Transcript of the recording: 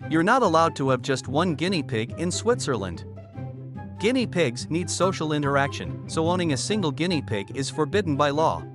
You're not allowed to have just one guinea pig in Switzerland. Guinea pigs need social interaction, so owning a single guinea pig is forbidden by law.